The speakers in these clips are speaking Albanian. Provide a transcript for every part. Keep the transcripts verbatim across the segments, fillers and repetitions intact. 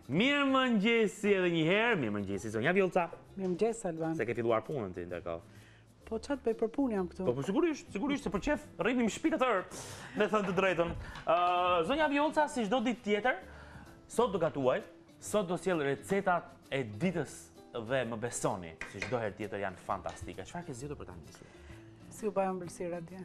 Mirë mëngjesi edhe një herë, mirë mëngjesi Zonja Vjollca. Mirë mëngjes, Alban. Se ke filluar punën ti ndërkohë. Po çat bëj për punë jam këtu. Po, po sigurisht, sigurisht se për qef rrinim shtëpi katër, me thënë të drejtën. Uh, Zonja Vjollca, si çdo ditë tjetër, sot do gatuaj, sot do sjell recetat e ditës dhe më besoni, si çdo herë tjetër janë fantastike. Çfarë ke zgjedhur për ta nisur? Si u bëjmë ëmbëlsira atje?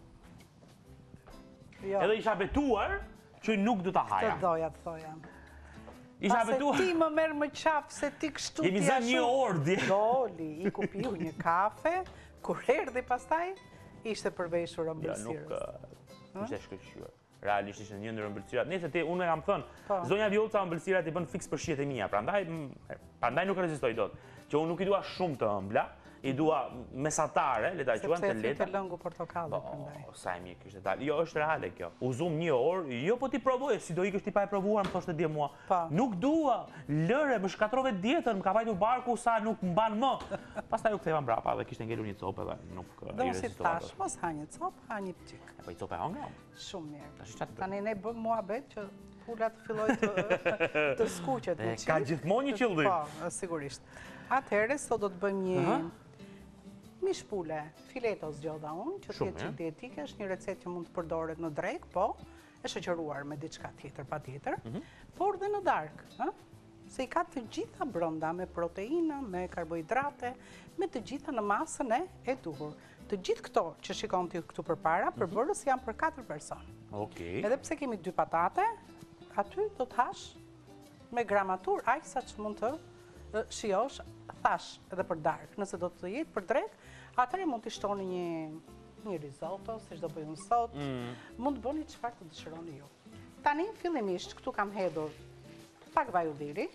Jo. Edhe isha betuar që nuk do ta haja. Të doja të thoja. Isha Pase betuar. ti më merr më qaf se ti kështu ti. Jemi zënë një orë dje. Doli, i ku piu një kafe, kur erdhi pastaj ishte përveshur Ja, ëmbëlsirës. nuk ishte shkëlqyer. Realisht ishte një ndër ëmbëlsirat. Nëse ti unë e kam thënë, Po. Zonja Vjollca ëmbëlsirat i bën fiks për shihet e mia, prandaj m- prandaj nuk rezistoj dot. Që unë nuk i dua shumë të ëmbla, i dua mesatare, le ta quajmë Sepse të ti lehta. të lëngu portokalli prandaj. Po, sa e mirë kishte dalë. Jo, është reale kjo. U zum një orë, jo po ti provoj, si do ikësh ti pa e provuar, më thoshte dje mua. Po. Nuk dua, lëre, më shkatrove dietën, më ka vajtur barku sa nuk mban më. Pastaj u ktheva mbrapa dhe kishte ngelur një copë dhe nuk Dhe i unë si rezistova. tash, mos ha një copë, ha një pçik. E po i copë e hongra. Shumë mirë. Tash çfarë? Tani ne bëm muhabet që pula të filloj të, të skuqet E me ka qik. gjithmonë një qëllim. Po, sigurisht. Atëherë, sot do të bëjmë një mish pule, fileto zgjodha unë, që Shumë, t'jetë qik dietike, është një recet që mund të përdoret në drek, po, e shoqëruar me diçka tjetër, pa tjetër, por dhe në dark, ë? Se i ka të gjitha brenda, me proteina, me karbohidrate, me të gjitha në masën e e duhur. Të gjithë këto që shikon ti këtu përpara, përbërës janë për katër person. Okej. Edhe pse kemi dy patate, aty do të hash me gramatur aq sa që mund të e, shijosh, thash edhe për dark. Nëse do të jetë për drek, atëherë mund të shtoni një një risotto, siç do bëjmë sot. Mund të bëni çfarë të dëshironi ju. Tani fillimisht këtu kam hedhur pak vaj ulliri.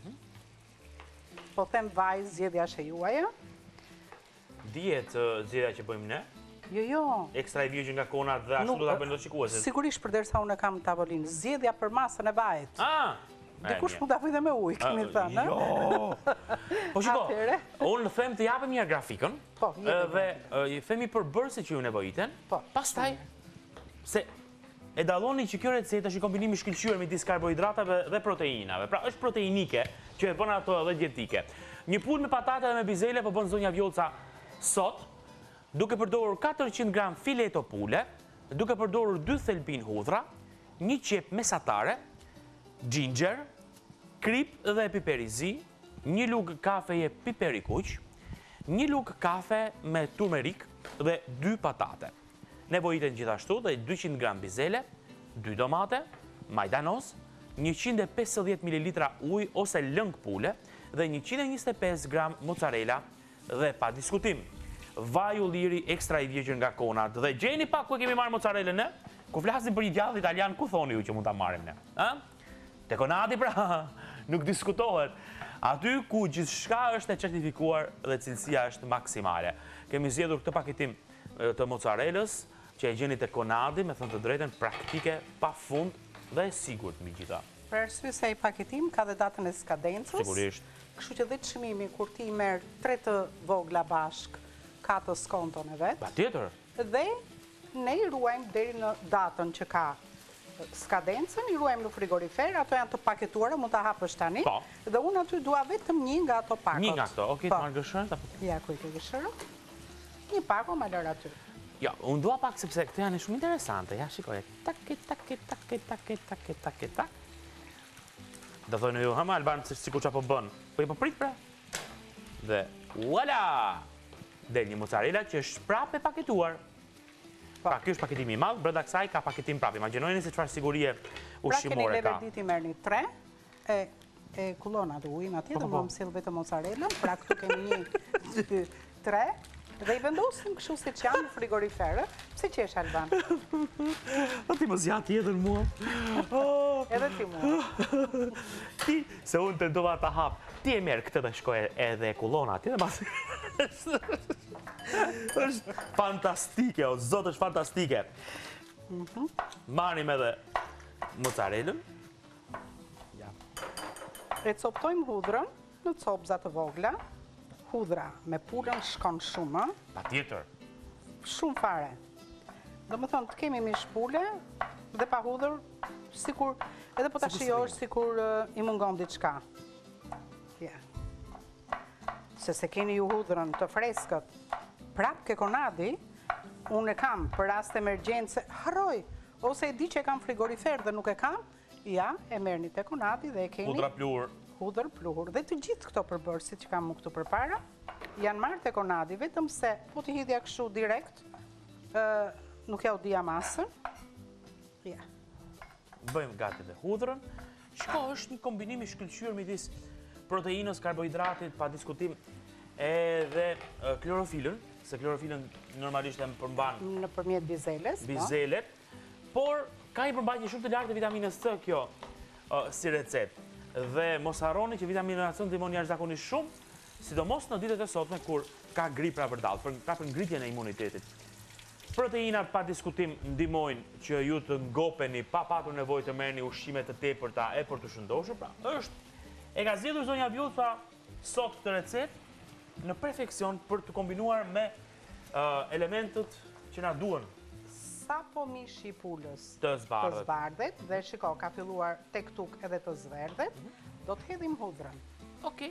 Po them vaj, zgjedhja është e juaja. Dihet ë, zgjedhja që bëjmë ne, Jo, jo. ekstra i virgjin nga konat dhe ashtu Nuk- do ta bëjnë dot shikuesit. Sigurisht përderisa unë e kam në tavolinë, zgjedhja për masën e vajit. Ah! Dikush mund ta bëjë dhe me ujë, kemi thënë, ë? Jo. Po shiko, Atëre? unë them të japim një grafikën, Po, jepi dhe ë, i themi përbërësit që ju nevojiten, Po. pastaj se e dalloni që kjo recetë është një kombinim i shkëlqyer midis karbohidratave dhe proteinave. Pra është proteinike që e bën ato edhe dietike. Një pulë me patate dhe me bizele po bën Zonja Vjollca sot, duke përdorur katërqind gram fileto pule, duke përdorur dy thelbin hudhra, një qep mesatare, ginger, krip dhe piperi zi, një lugë kafeje piperi kuq, një lugë kafe me turmerik dhe dy patate. Nevojiten gjithashtu dhe dyqind gram bizele, dy domate, majdanoz, njëqind e pesëdhjetë mililitra ujë ose lëng pule dhe njëqind e njëzet e pesë gram mozzarella dhe pa diskutim. Vaj ulliri ekstra i virgjin nga konat dhe gjeni pak ku e kemi marrë mozzarellën ne? Ku flasim për një djalë italian, ku thoni ju që mund ta marrim ne? Ë? Te konati pra, nuk diskutohet. Aty ku gjithçka është e certifikuar dhe cilësia është maksimale. Kemi zgjedhur këtë paketim e, të mozzarellës që e gjeni te konadi, me thënë të drejtën, praktike, pafund dhe e sigurt mbi gjitha. Për arsye se ai paketim ka dhe datën e skadencës. Sigurisht. Kështu që dhe çmimi kur ti merr tre të vogla bashk, ka të skonton e vet. Patjetër. Dhe ne i ruajmë deri në datën që ka skadencën, i ruajmë në frigorifer, ato janë të paketuara, mund ta hapësh tani. Po. Dhe unë aty dua vetëm një nga ato pakot. Një nga këto, okej, Po. të marrë gëshërën, apo? Ja, ku i ke gëshërën? Një pako ma lër aty. Ja, unë dua pak sepse këto janë shumë interesante. Ja, shikoje. Take, take, take, take, take, take, tak. Do thojnë ju, hama Alban, se sikur çfarë po bën. Po i po prit pra. Dhe voila! Del një mozzarella që është prapë e paketuar. Pra, ky është paketimi i madh, brenda kësaj ka paketim prapë. Imagjinojeni se çfarë sigurie Pra keni ushqimore ka. leverditi merrni tre, e e kullon atë ujin atje, Po, dhe po, më po. mësill vetëm mozzarellën, pra këtu kemi një, dy, tre, dhe i vendosim kështu siç janë në frigorifer, ë? Pse qesh Alban? Po ti mos ja tjetër mua. Oh, Edhe ti mua. ti, se unë tentova ta hap. Ti e merr këtë dhe shkoj edhe e kullon atje dhe pas. është fantastike, o zot është fantastike. Marrim edhe mozzarellën. Ja. E coptojmë hudrën në copza të vogla. Hudra me pulën shkon shumë, ë? Patjetër. Shumë fare. Do më thonë, të kemi mish pule dhe pa hudhër, sikur, edhe po ta Sikur shijosh sikur uh, i mungon diçka. Ja. Se se keni ju hudrën të freskët, prap ke konadi, unë e kam për rast emergjence, harroj, ose e di që e kam frigorifer dhe nuk e kam, ja, e merrni te konadi dhe e keni Hudra pluhur. hudër, pluhur. Dhe të gjithë këto përbërësit që kam mu këtu përpara, janë marrë te konadi, vetëm se po t'i hidhja kështu direkt, ë, nuk ja u dija masën. Ja. Bëjmë gati dhe hudrën. Shko është një kombinim i shkëlqyer midis proteinës, karbohidratit, pa diskutim, edhe e, klorofilën, se klorofilën normalisht e përmban Në përmjet bizeles. po. bizelet, por ka një përmbajtje shumë të lartë të vitaminës C kjo uh, si recetë. Dhe mos harroni që vitamina C ndihmon jashtëzakonisht shumë, sidomos në ditët e sotme kur ka grip pra vërdall, për pra për ngritjen e imunitetit. Proteinat pa diskutim ndihmojnë që ju të ngopeni pa patur nevojë të merrni ushqime të tepërta e për të shëndoshur, pra është e ka zgjedhur zonja Vjosa sot këtë recetë në perfeksion për të kombinuar me uh, elementët që na duhen Sa po mishi i pulës të të zbardhët. zbardhet, dhe shiko, ka filluar tek tuk edhe të zverdhet, do të hedhim hudrën. Okej.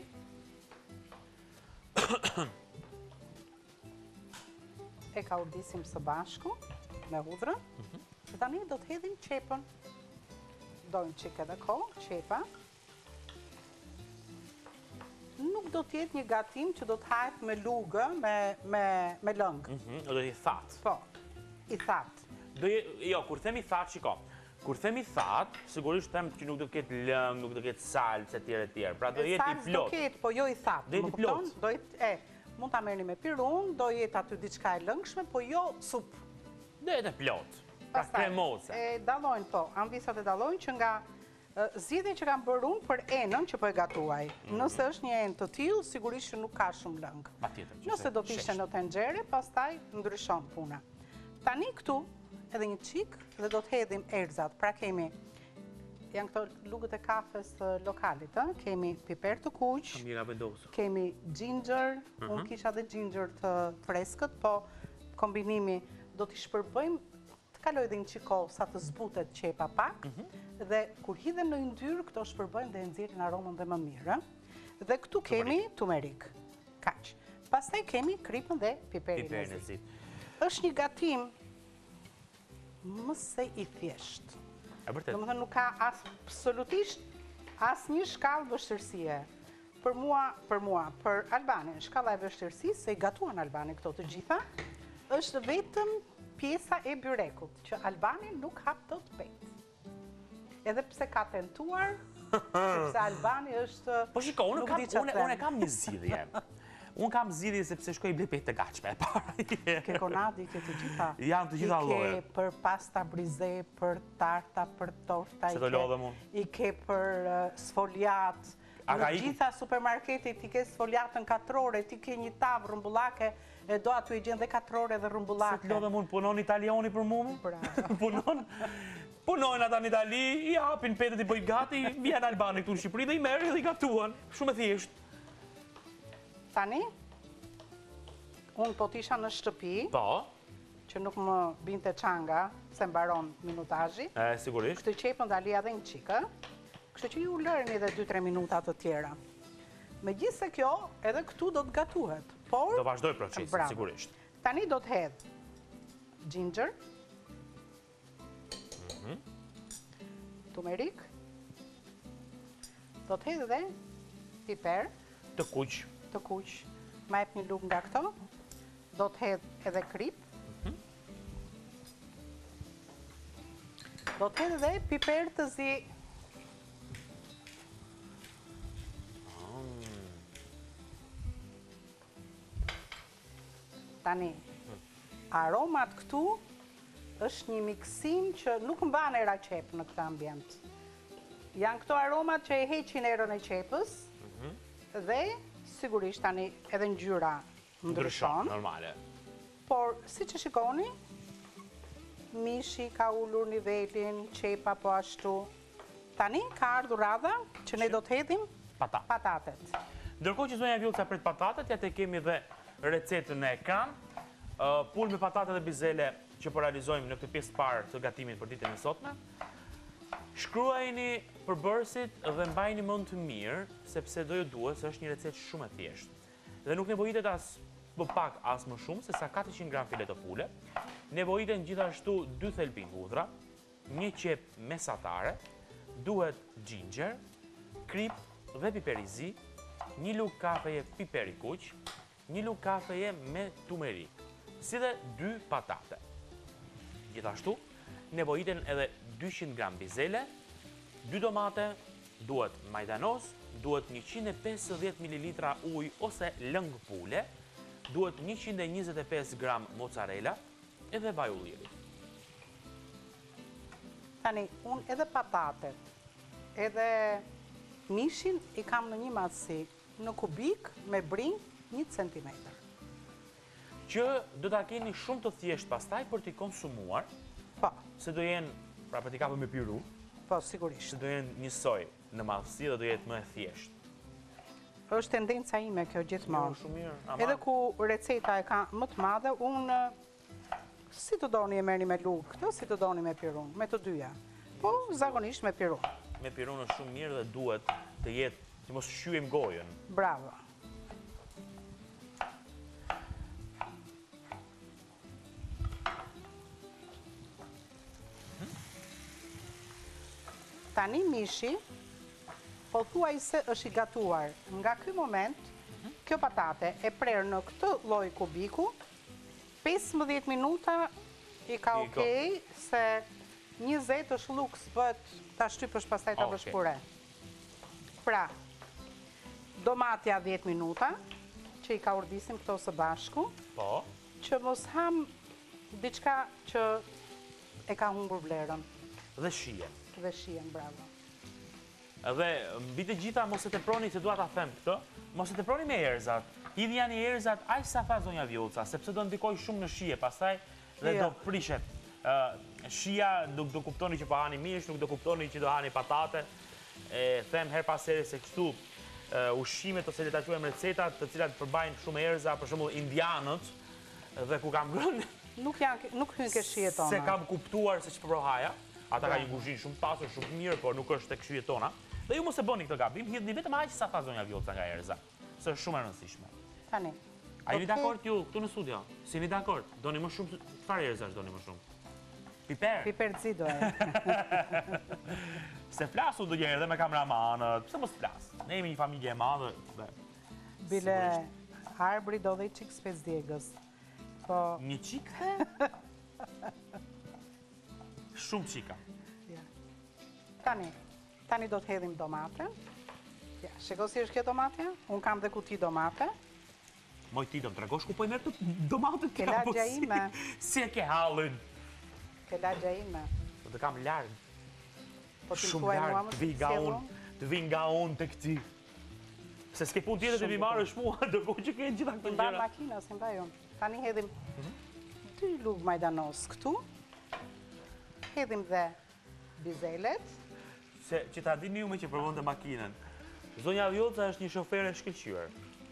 E ka urdisim së bashku me hudrën, dhe tani do të hedhim qepën. Dojnë qik edhe kohë, qepa. Nuk do t'jetë një gatim që do t'hajt me lugë, me, me, me lëngë. Mhm, do të thatë. Po, i thatë. Do je, jo, kur themi thatë, shiko. Kur themi thatë, sigurisht them që nuk do të ketë lëng, nuk do të ketë salcë etj etj. Pra do jetë i Salcë do plot. ketë, po jo i thatë. Do jetë më i plot. kupton? Do jetë, e, mund ta merrni me pirun, do jetë aty diçka e lëngshme, po jo supë. Do jetë e plot. Pra Pastaj, kremoze. E dallojnë, po, anvisat e dallojnë që nga e, zgjidhja që kam bërë unë për enën që po e gatuaj. Nëse është një enë të tillë, sigurisht që nuk ka shumë lëng. Patjetër. që Nëse se do të ishte shesh. në tenxhere, pastaj ndryshon puna. Tani këtu edhe një çik dhe do të hedhim erëzat. Pra kemi janë këto lugët e kafes të lokalit, ë? Kemi piper të kuq, Mira vendosur. kemi ginger, unë kisha dhe ginger të freskët, po kombinimi do t'i shpërbëjmë, të kaloj dhe një qiko sa të zbutet qepa pak, dhe kur hidhen në yndyrë, këto shpërbëjmë dhe nxjerrin aromën dhe më mirë. ë? Dhe këtu kemi tumerik, kaq. Pastaj kemi kripën dhe piperin e Piperin e zi. zi. Është një gatim mëse i thjeshtë. E vërtet. Domethënë nuk ka absolutisht asnjë shkallë vështirësie. Për mua, për mua, për Albanin, shkalla e vështirësisë, se i gatuan Albani këto të gjitha, është vetëm pjesa e byrekut, që Albani nuk hap dot pet. Edhe pse ka tentuar, sepse Albani është Po shiko, unë nuk kam, di çfarë unë, them. unë kam një zgjidhje. Unë kam zgjidhje sepse shkoj i blej petë të gatshme e para. Ke konadi, ke të gjitha. Janë të gjitha I lloje. ke për pasta brize, për tarta, për torta. Se i do ke- lodhem unë. I ke për uh, sfoliat. A ka Në ik- gjitha supermarketit ti ke sfoliatën katrore, ti ke një tavë rrumbullake, e do aty i gjen dhe katrore dhe Se rrumbullake. të lodhem unë, punon italiani për mua? Bravo. Punon, punojnë ata në Itali, i hapin petët i bëjnë gati, vjen Albani këtu në Shqipëri dhe i merrin dhe i gatuan. Shumë e thjeshtë. Tani, unë po t'isha në shtëpi, Po, që nuk më binte çanga, se mbaron minutazhi, e, sigurisht. këtë qepën dhe alia dhe një qikë, kështu që ju lërni dhe dy tre minuta të tjera. Megjithse kjo, edhe këtu do të gatuhet, por... Do vazhdoj procesin, Bravo. sigurisht. Tani do të hedh ginger, tumerik, do të hedh dhe piper Të kuq. të kuq, ma jep një lugë nga këto, do të hedh edhe krip, do të hedh edhe piper të zi. Tani, aromat këtu është një miksim që nuk mban era qep në këtë ambient. Janë këto aromat që e heqin erën e qepës dhe sigurisht tani edhe ngjyra ndryshon, normale. por si që shikoni, mishi ka ullur nivelin, qepa po ashtu. Tani ka ardhur radha që ne do të hedhim Pata. patatet. Ndërkohë që zonja Vjosa pret patatet, ja te kemi dhe recetën në ekran. Uh, pul me patate dhe bizele që po realizojmë në këtë pjesë parë të gatimit për ditën e sotme. Shkruajini përbërësit dhe mbajni mend të mirë, sepse do ju duhet, se është një recetë shumë e thjeshtë. Dhe nuk nevojitet as më pak as më shumë, se sa katëqind gram filet të pule. Nevojiten gjithashtu dy thelbin hudhra, një qep mesatare, duhet ginger, krip dhe piper i zi, një lugë kafeje piper i kuq, një lugë kafeje me tumerik, si dhe dy patate. Gjithashtu, nevojiten edhe dyqind gram bizele, dy domate, duhet majdanos, duhet njëqind e pesëdhjetë mililitra ujë ose lëng pule, duhet njëqind e njëzet e pesë gram mozzarella edhe vaj ulliri. Tani, unë edhe patatet, edhe mishin i kam në një matësi, në kubik me brinj një centimetër. Që do ta keni shumë të thjesht pastaj për t'i konsumuar, Po, se do jenë, pra për t'i kapë me piru, po, sigurisht. se do jenë njësoj në madhësi dhe do jetë më e thjesht. është tendenca ime kjo gjithmonë. Shumë mirë, Edhe ama ku receta e ka më të madhe, unë si të doni e merrni me lugë këtë, si të doni me pirun, me të dyja. Po, zakonisht me pirun. me pirun është shumë mirë dhe duhet të jetë, që mos shqyem gojën. Bravo. Tani mishi, po thuaj se është i gatuar. Nga ky moment, kjo patate e prerë në këtë lloj kubiku, pesëmbëdhjetë minuta i ka I ka. okej, se njëzet është luks, bëhet ta shtypësh pastaj ta Okej. bësh pure. Pra, domatja dhjetë minuta, që i ka urdisim këto së bashku, Po, që mos ham diçka që e ka humbur vlerën dhe shije. dhe shien, bravo. Dhe mbi të gjitha mos e teproni, se dua ta them këtë, mos e teproni me erëzat. Hidhja në erëzat aq sa tha zonja Vjoca, sepse do ndikoj shumë në shije pastaj dhe Jo. do prishet. Ë, shija nuk do kuptoni që po hani mish, nuk do kuptoni që do hani patate. E them her pas here se kështu ë, ushqimet ose le ta quajmë recetat, të cilat përbajnë shumë erëza, për shembull indianët, dhe ku kam rënë Nuk janë, nuk hyn ke shijet tona. se kam kuptuar se ç'po haja. Ata ka një kuzhinë shumë pasur, shumë mirë, por nuk është tek shijet tona. Dhe ju mos e bëni këtë gabim, hidhni vetëm aq sa tha zonja Vjoca nga erëza. Se është shumë e rëndësishme. Tani. A jeni Okej. dakord ju këtu në studio? Si jeni dakord? Doni më shumë çfarë erëzash doni më shumë? Piper. Piper zi do e. Se flasu do njëherë edhe me kameramanët. Pse mos flas? Ne jemi një familje e madhe dhe Bile arbri do dhe i qik spes djegës. Po, një çik. Shumë çika. ja. Tani, tani do të hedhim domate. Ja, shiko si është kjo domate? Unë kam dhe kuti domate. Moj ti do më tregosh ku po i merr të domatët Ke këta, po lagja si- ime. Si e ke hallin? Ke lagja ime. Do të kam larg. Po ti Shumë thuaj mua larg, më të vi nga sjellun? unë, të vi nga unë tek ti. Se s'ke punë tjetër të Shumë vi marrësh mua, dërkohë që ke gjitha këto Ti mban gjëra. makina, se mbaj unë. Tani hedhim dy lugë majdanos këtu. Hedhim dhe bizelet. Se që ta dini ju me që përvon të makinën. Zonja Vjoca është një shofere shkëlqyer.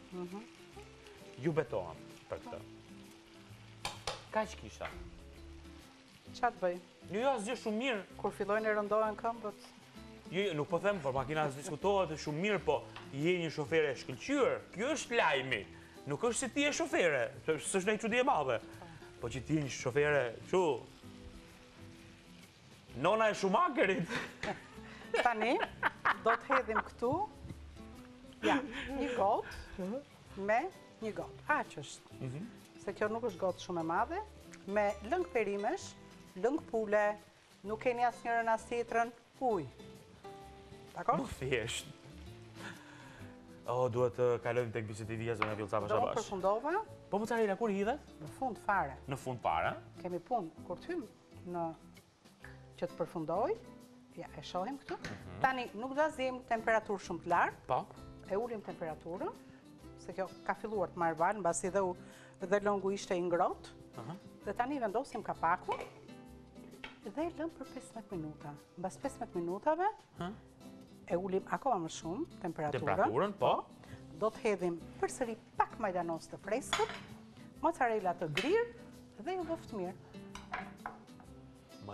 Ju betohem për këtë. Kaq kisha. Qa të bëj? Jo, jo, asgjë shumë mirë. Kur fillojnë e rëndohen këmbët, Jo, jo, nuk po them, por makina diskutohet e shumë mirë, po je një shofere e shkëlqyer. Kjo është lajmi. Nuk është se ti je shofere, s'është ndonjë çudi e madhe. Po që ti je një shofere, kështu. Nona e Schumacherit. tani do të hedhim këtu, ja, një gotë me një gotë. Aq është. Se kjo nuk është gotë shumë e madhe, me lëng perimesh, lëng pule, nuk keni asë njërën as tjetrën, ujë. Dakor? Më thjesht. O, duhet të kalojmë tek bisetivia zonja Vjoca Do Bashabash. përfundova, Po mozzarella kur hidhet? në fund fare. Në fund para. Kemi punë, kur të hymë në që të përfundoj, ja, e shohim këtu. Tani, nuk do azim temperaturë shumë të lartë, Po. e ulim temperaturën, se kjo ka filluar të marrë valë, mbasi dhe, u- dhe lëngu ishte i ngrohtë. Aha. Dhe tani vendosim kapakun dhe lëm për pesëmbëdhjetë minuta. Mbas pesëmbëdhjetë minutave, Ha? e ulim akoma më shumë temperaturën. Temperaturën, po. Do të hedhim përsëri pak majdanos të freskët, mozzarella të grirë dhe ju bëftë mirë. Më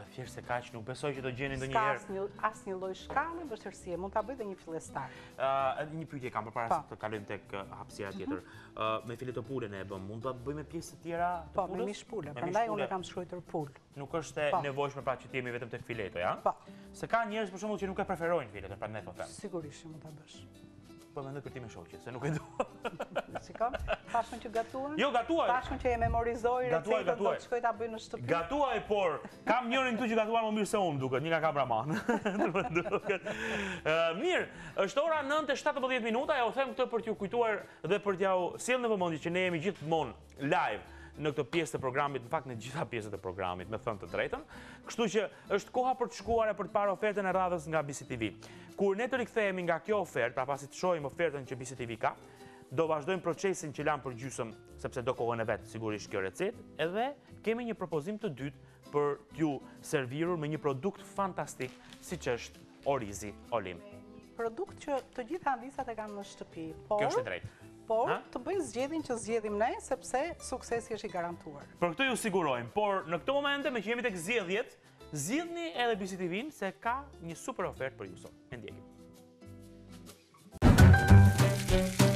thjesht se kaq, nuk besoj që do gjeni Ska ndonjëherë. asnjë asnjë lloj shkallë vështirësie, mund ta bëj dhe një fillestar. Uh, një pyetje kam përpara Po. se të kalojmë tek uh, hapësira tjetër. Uh, me fileto pule ne e bëm, mund ta bëjmë me pjesë të tjera të Po, pulës? me mish pule. Me Prandaj mish unë pule. e kam shkruar pul. Nuk është e Po. nevojshme pra që të jemi vetëm tek fileto, ja? Po, Se ka njerëz për shembull që nuk e preferojnë fileton, prandaj po them. sigurisht që mund ta bësh. Po mendoj për ti me shoqe, se nuk e dua. Shikon? Tashun që gatuan? Jo, gatuaj. Tashun që e memorizoj Gatuaj, recetën, do gatuaj. të shkoj ta bëj në shtëpi. Gatuaj, por kam njërin këtu që gatuan më mirë se unë duket, një nga kabraman. Duket. Ë, mirë, është ora nëntë e shtatëmbëdhjetë minuta, ja u them këtë për t'ju kujtuar dhe për t'ju sjellë në vëmendje që ne jemi gjithmonë live në këtë pjesë të programit, në fakt në gjitha pjesët e programit, me thënë të drejtën. Kështu që është koha për të shkuar e për të parë ofertën e radhës nga B C T V. Kur ne të rikthehemi nga kjo ofertë, pra pasi të shohim ofertën që B C T V ka, do vazhdojmë procesin që lanë për gjysëm, sepse do kohën e vetë sigurisht kjo recetë, edhe kemi një propozim të dytë për t'ju servirur me një produkt fantastik, siç është Orizi Olim. Produkt që të gjitha andisat e kanë në shtëpi, por Kjo është e drejtë. por Ha? të bëjnë zgjedhjen që zgjedhim ne, sepse suksesi është i garantuar. Për këtë ju sigurojmë, por në këtë momente me që jemi tek zgjedhjet, zgjidhni edhe B C T V-n se ka një super ofertë për ju sot. E ndjekim.